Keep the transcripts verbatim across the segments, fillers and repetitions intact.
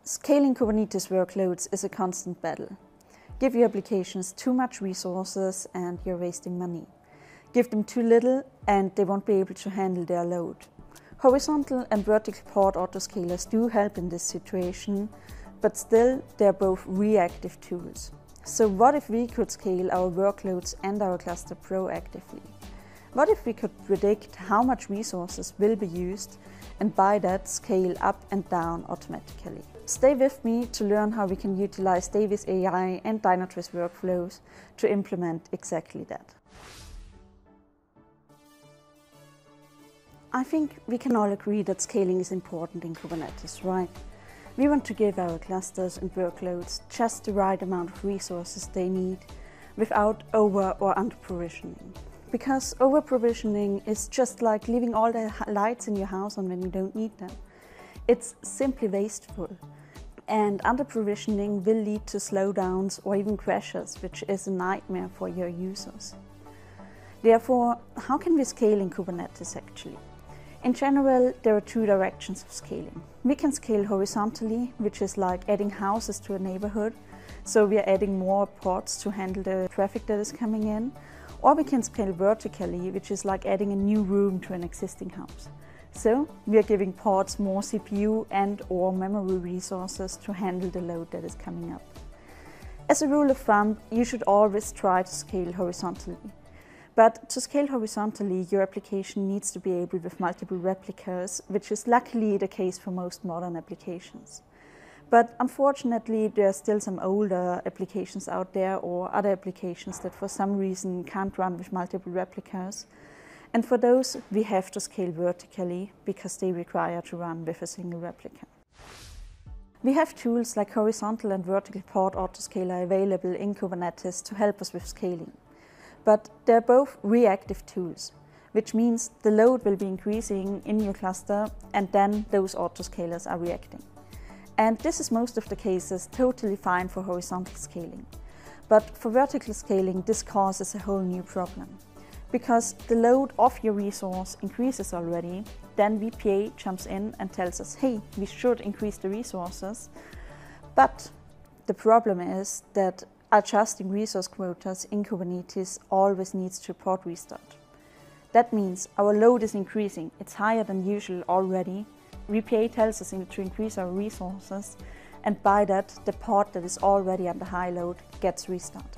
Scaling Kubernetes workloads is a constant battle. Give your applications too much resources and you're wasting money. Give them too little and they won't be able to handle their load. Horizontal and vertical port autoscalers do help in this situation, but still they're both reactive tools. So what if we could scale our workloads and our cluster proactively? What if we could predict how much resources will be used and by that scale up and down automatically? Stay with me to learn how we can utilize Davis A I and Dynatrace workflows to implement exactly that. I think we can all agree that scaling is important in Kubernetes, right? We want to give our clusters and workloads just the right amount of resources they need without over or under provisioning. Because over provisioning is just like leaving all the lights in your house on when you don't need them. It's simply wasteful. And under provisioning will lead to slowdowns or even crashes, which is a nightmare for your users. Therefore, how can we scale in Kubernetes actually? In general, there are two directions of scaling. We can scale horizontally, which is like adding houses to a neighborhood. So we are adding more ports to handle the traffic that is coming in. Or we can scale vertically, which is like adding a new room to an existing house. So we are giving ports more C P U and or memory resources to handle the load that is coming up. As a rule of thumb, you should always try to scale horizontally. But to scale horizontally, your application needs to be able with multiple replicas, which is luckily the case for most modern applications. But unfortunately, there are still some older applications out there or other applications that for some reason can't run with multiple replicas. And for those, we have to scale vertically because they require to run with a single replica. We have tools like horizontal and vertical port autoscaler available in Kubernetes to help us with scaling. But they're both reactive tools, which means the load will be increasing in your cluster and then those autoscalers are reacting. And this is most of the cases totally fine for horizontal scaling. But for vertical scaling, this causes a whole new problem. Because the load of your resource increases already, then V P A jumps in and tells us, hey, we should increase the resources. But the problem is that adjusting resource quotas in Kubernetes always needs to port restart. That means our load is increasing. It's higher than usual already. V P A tells us to increase our resources, and by that, the port that is already under high load gets restarted.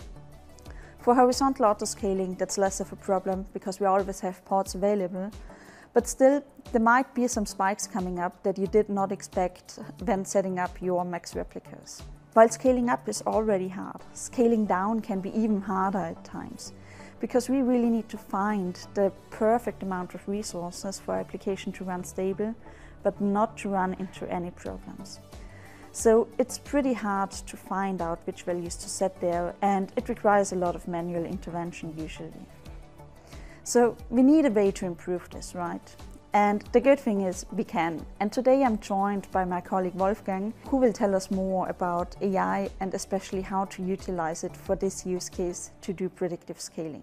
For horizontal autoscaling, that's less of a problem because we always have ports available, but still, there might be some spikes coming up that you did not expect when setting up your max replicas. While scaling up is already hard, scaling down can be even harder at times, because we really need to find the perfect amount of resources for our application to run stable, but not to run into any problems. So it's pretty hard to find out which values to set there, and it requires a lot of manual intervention usually. So we need a way to improve this, right? And the good thing is we can. And today I'm joined by my colleague Wolfgang, who will tell us more about A I and especially how to utilize it for this use case to do predictive scaling.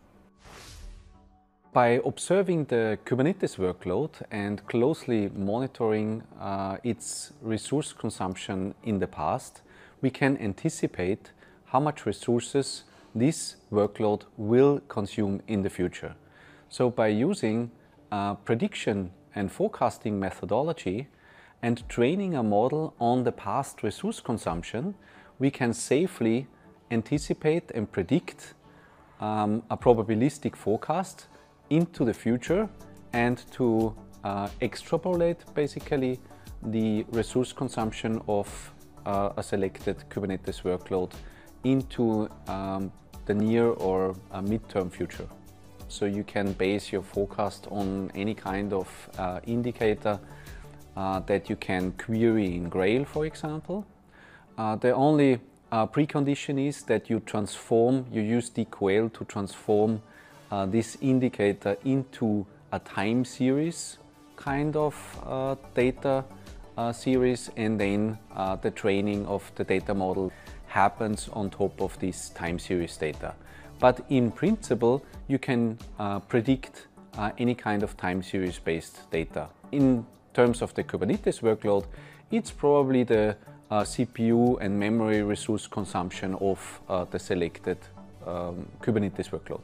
By observing the Kubernetes workload and closely monitoring uh, its resource consumption in the past, we can anticipate how much resources this workload will consume in the future. So by using uh, prediction and forecasting methodology and training a model on the past resource consumption, we can safely anticipate and predict um, a probabilistic forecast into the future and to uh, extrapolate basically the resource consumption of uh, a selected Kubernetes workload into um, the near or uh, mid-term future. So you can base your forecast on any kind of uh, indicator uh, that you can query in Grail, for example. Uh, the only uh, precondition is that you transform, you use D Q L to transform Uh, this indicator into a time series kind of uh, data uh, series, and then uh, the training of the data model happens on top of this time series data. But in principle, you can uh, predict uh, any kind of time series based data. In terms of the Kubernetes workload, it's probably the uh, C P U and memory resource consumption of uh, the selected um, Kubernetes workload.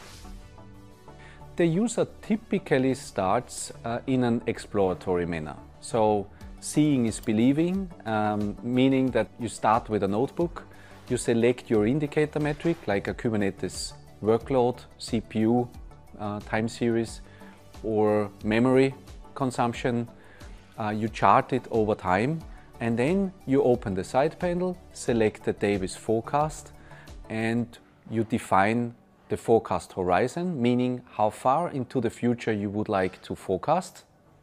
The user typically starts uh, in an exploratory manner. So seeing is believing, um, meaning that you start with a notebook, you select your indicator metric like a Kubernetes workload, C P U uh, time series or memory consumption. Uh, you chart it over time and then you open the side panel, select the day with forecast and you define the forecast horizon, meaning how far into the future you would like to forecast.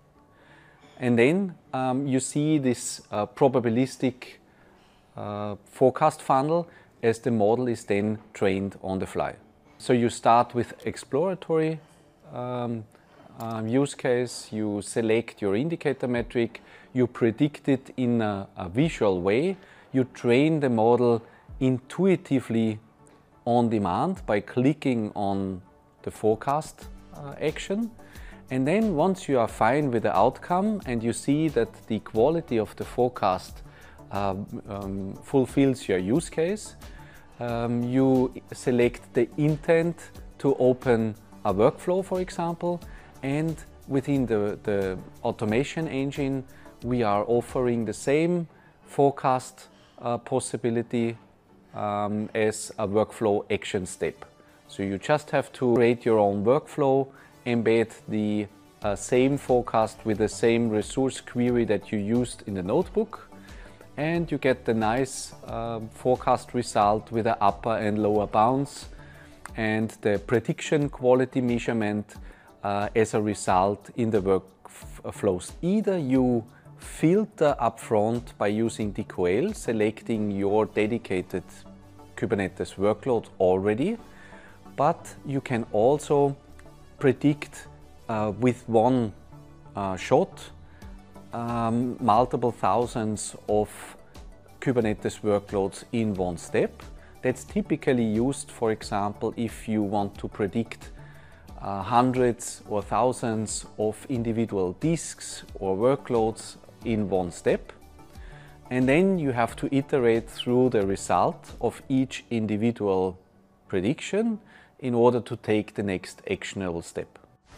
And then um, you see this uh, probabilistic uh, forecast funnel as the model is then trained on the fly. So you start with exploratory um, um, use case, you select your indicator metric, you predict it in a, a visual way, you train the model intuitively on demand by clicking on the forecast uh, action. And then once you are fine with the outcome and you see that the quality of the forecast uh, um, fulfills your use case, um, you select the intent to open a workflow, for example, and within the, the automation engine, we are offering the same forecast uh, possibility Um, as a workflow action step. So you just have to create your own workflow, embed the uh, same forecast with the same resource query that you used in the notebook, and you get the nice uh, forecast result with the upper and lower bounds and the prediction quality measurement uh, as a result in the workflows. Either you filter upfront by using D Q L, selecting your dedicated Kubernetes workload already, but you can also predict uh, with one uh, shot um, multiple thousands of Kubernetes workloads in one step. That's typically used, for example, if you want to predict uh, hundreds or thousands of individual disks or workloads in one step, and then you have to iterate through the result of each individual prediction in order to take the next actionable step.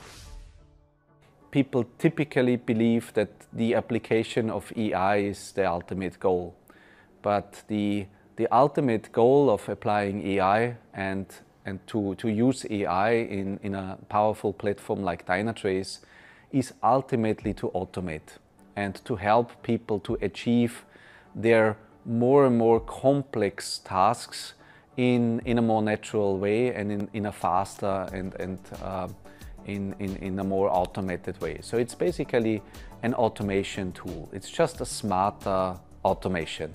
People typically believe that the application of A I is the ultimate goal, but the, the ultimate goal of applying A I and, and to, to use A I in, in a powerful platform like Dynatrace is ultimately to automate and to help people to achieve their more and more complex tasks in, in a more natural way and in, in a faster and, and uh, in, in, in a more automated way. So it's basically an automation tool. It's just a smarter automation.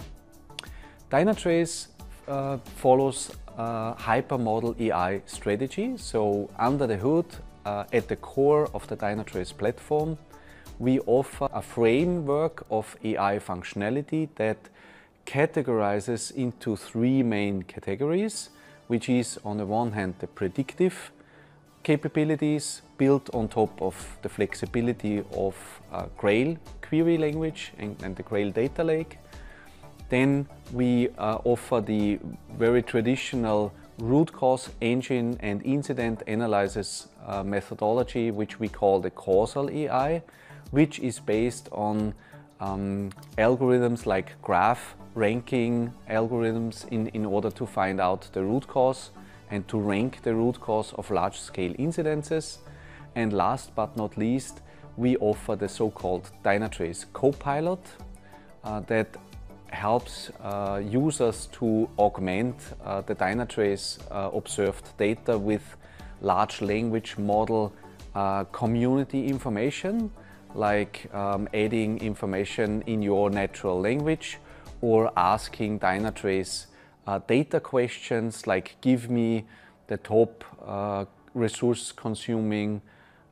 Dynatrace uh, follows a hypermodal A I strategy. So under the hood, uh, at the core of the Dynatrace platform, we offer a framework of A I functionality that categorizes into three main categories, which is on the one hand the predictive capabilities built on top of the flexibility of uh, Grail query language and, and the Grail data lake. Then we uh, offer the very traditional root cause engine and incident analysis uh, methodology, which we call the causal A I, which is based on um, algorithms like graph ranking algorithms in, in order to find out the root cause and to rank the root cause of large-scale incidences. And last but not least, we offer the so-called Dynatrace Copilot uh, that helps uh, users to augment uh, the Dynatrace uh, observed data with large language model uh, community information, like um, adding information in your natural language or asking Dynatrace uh, data questions like give me the top uh, resource consuming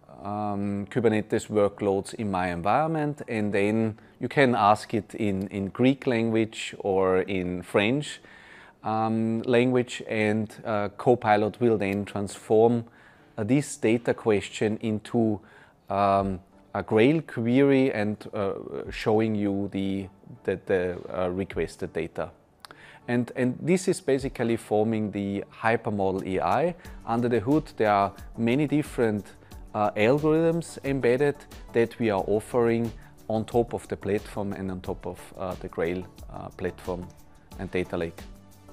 um, Kubernetes workloads in my environment, and then you can ask it in, in Greek language or in French um, language, and uh, Copilot will then transform uh, this data question into um, a Grail query and uh, showing you the, the, the uh, requested data. And, and this is basically forming the hypermodel A I. Under the hood, there are many different uh, algorithms embedded that we are offering on top of the platform and on top of uh, the Grail uh, platform and data lake.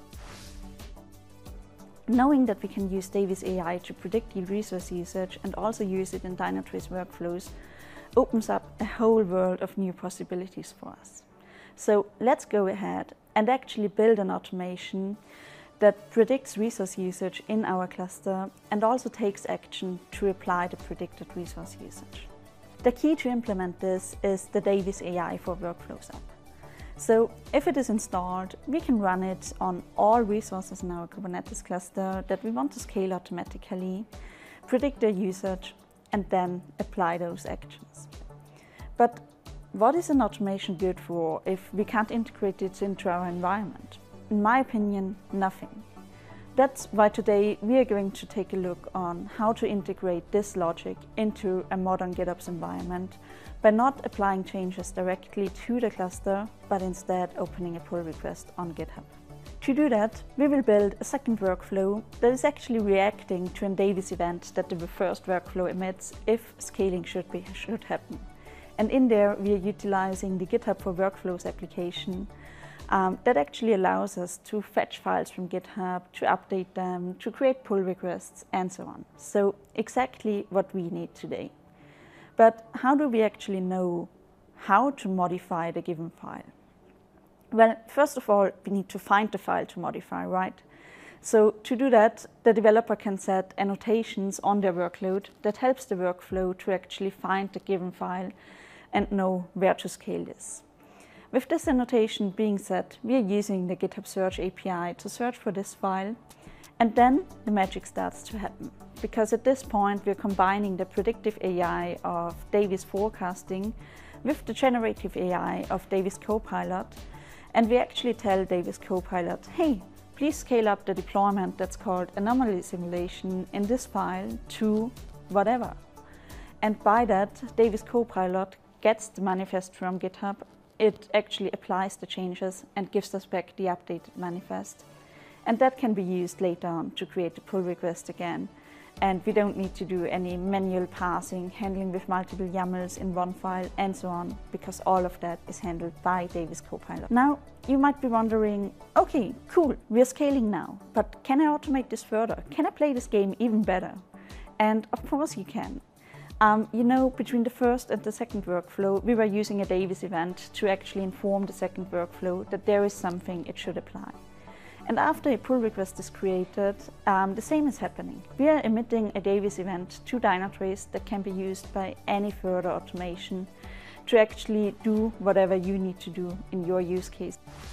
Knowing that we can use Davis A I to predict the resource usage and also use it in Dynatrace workflows opens up a whole world of new possibilities for us. So let's go ahead and actually build an automation that predicts resource usage in our cluster and also takes action to apply the predicted resource usage. The key to implement this is the Davis A I for Workflows app. So if it is installed, we can run it on all resources in our Kubernetes cluster that we want to scale automatically, predict their usage, and then apply those actions. But what is an automation good for if we can't integrate it into our environment? In my opinion, nothing. That's why today we are going to take a look on how to integrate this logic into a modern GitOps environment by not applying changes directly to the cluster, but instead opening a pull request on GitHub. To do that, we will build a second workflow that is actually reacting to a Davis event that the first workflow emits if scaling should, be, should happen. And in there, we are utilizing the GitHub for Workflows application um, that actually allows us to fetch files from GitHub, to update them, to create pull requests, and so on. So exactly what we need today. But how do we actually know how to modify the given file? Well, first of all, we need to find the file to modify, right? So to do that, the developer can set annotations on their workload that helps the workflow to actually find the given file and know where to scale this. With this annotation being set, we are using the GitHub Search A P I to search for this file, and then the magic starts to happen. Because at this point, we're combining the predictive A I of Davis forecasting with the generative A I of Davis Copilot, and we actually tell Davis Copilot, hey, please scale up the deployment that's called anomaly simulation in this file to whatever. And by that, Davis Copilot gets the manifest from GitHub, it actually applies the changes and gives us back the updated manifest. And that can be used later on to create the pull request again. And we don't need to do any manual parsing, handling with multiple YAMLs in one file, and so on, because all of that is handled by Davis Copilot. Now, you might be wondering, okay, cool, we're scaling now, but can I automate this further? Can I play this game even better? And of course you can. Um, you know, between the first and the second workflow, we were using a Davis event to actually inform the second workflow that there is something it should apply. And after a pull request is created, um, the same is happening. We are emitting a Davis event to Dynatrace that can be used by any further automation to actually do whatever you need to do in your use case.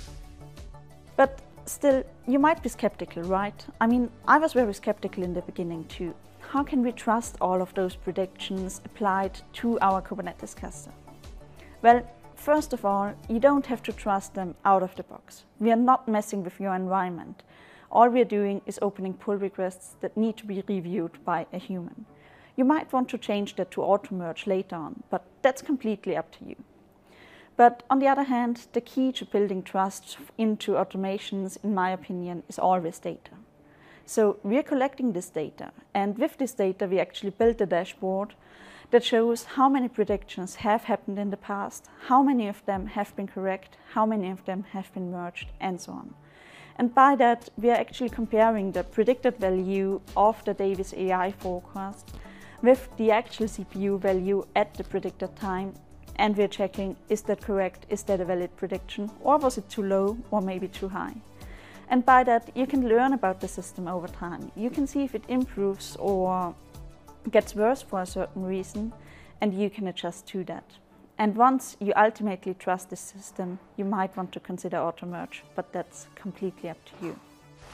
But still, you might be skeptical, right? I mean, I was very skeptical in the beginning too. How can we trust all of those predictions applied to our Kubernetes cluster? Well, first of all, you don't have to trust them out of the box. We are not messing with your environment. All we are doing is opening pull requests that need to be reviewed by a human. You might want to change that to auto-merge later on, but that's completely up to you. But on the other hand, the key to building trust into automations, in my opinion, is always data. So we are collecting this data, and with this data we actually built a dashboard that shows how many predictions have happened in the past, how many of them have been correct, how many of them have been merged, and so on. And by that, we are actually comparing the predicted value of the Davis A I forecast with the actual C P U value at the predicted time, and we're checking, is that correct, is that a valid prediction, or was it too low or maybe too high? And by that, you can learn about the system over time. You can see if it improves or gets worse for a certain reason, and you can adjust to that. And once you ultimately trust the system, you might want to consider auto-merge, but that's completely up to you.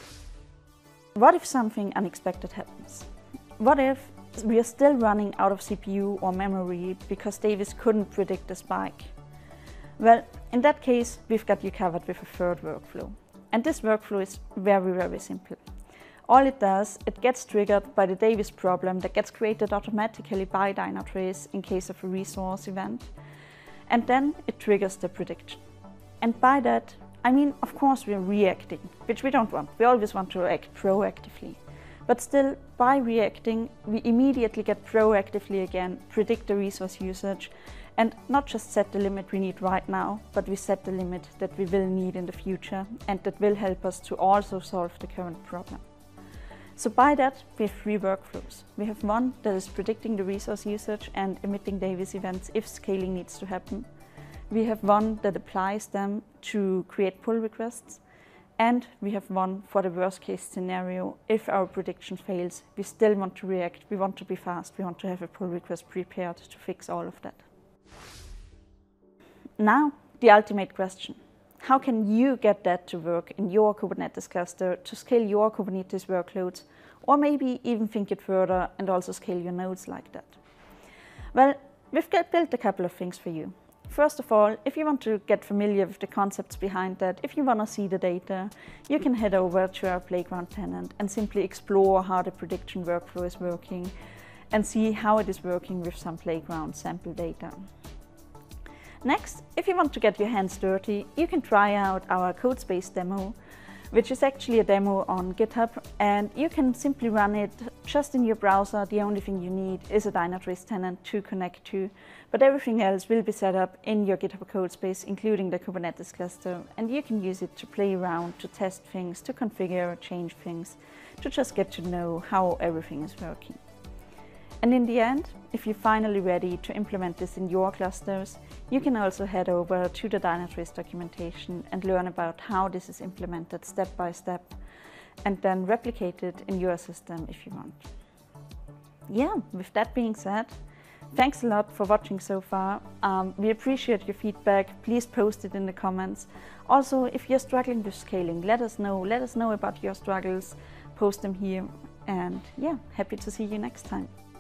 What if something unexpected happens? What if we are still running out of C P U or memory because Davis couldn't predict the spike? Well, in that case, we've got you covered with a third workflow. And this workflow is very, very simple. All it does, it gets triggered by the Davis problem that gets created automatically by Dynatrace in case of a resource event. And then it triggers the prediction. And by that, I mean, of course, we're reacting, which we don't want. We always want to act proactively. But still, by reacting, we immediately get proactively again, predict the resource usage, and not just set the limit we need right now, but we set the limit that we will need in the future, and that will help us to also solve the current problem. So by that, we have three workflows. We have one that is predicting the resource usage and emitting Davis events if scaling needs to happen. We have one that applies them to create pull requests. And we have one for the worst case scenario. If our prediction fails, we still want to react, we want to be fast, we want to have a pull request prepared to fix all of that. Now, the ultimate question. How can you get that to work in your Kubernetes cluster to scale your Kubernetes workloads, or maybe even think it further and also scale your nodes like that? Well, we've built a couple of things for you. First of all, if you want to get familiar with the concepts behind that, if you want to see the data, you can head over to our Playground tenant and simply explore how the prediction workflow is working and see how it is working with some Playground sample data. Next, if you want to get your hands dirty, you can try out our Codespace demo, which is actually a demo on GitHub, and you can simply run it just in your browser. The only thing you need is a Dynatrace tenant to connect to, but everything else will be set up in your GitHub Codespace, including the Kubernetes cluster, and you can use it to play around, to test things, to configure, change things, to just get to know how everything is working. And in the end, if you're finally ready to implement this in your clusters, you can also head over to the Dynatrace documentation and learn about how this is implemented step by step, and then replicate it in your system if you want. Yeah, with that being said, thanks a lot for watching so far. Um, we appreciate your feedback. Please post it in the comments. Also, if you're struggling with scaling, let us know. Let us know about your struggles. Post them here. And yeah, happy to see you next time.